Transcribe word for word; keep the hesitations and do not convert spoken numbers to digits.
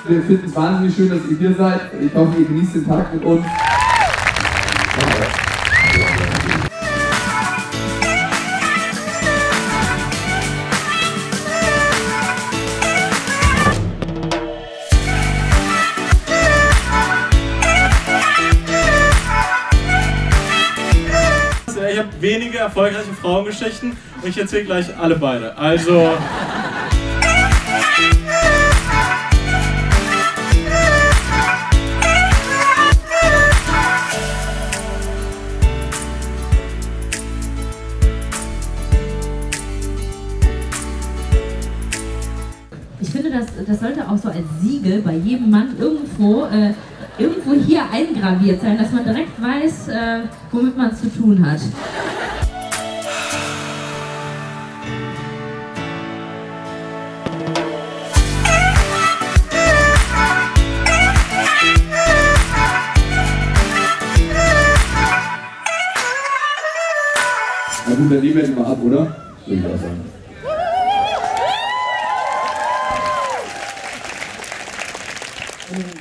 Wir finden es wahnsinnig schön, dass ihr hier seid. Ich hoffe, ihr genießt den Tag mit uns. Ich habe wenige erfolgreiche Frauengeschichten und ich erzähle gleich alle beide. Also. Ich finde, das, das sollte auch so als Siegel bei jedem Mann irgendwo, äh, irgendwo hier eingraviert sein, dass man direkt weiß, äh, womit man es zu tun hat. Na gut, dann nehmen wir ihn mal ab, oder? Würde ich auch sagen. Oh.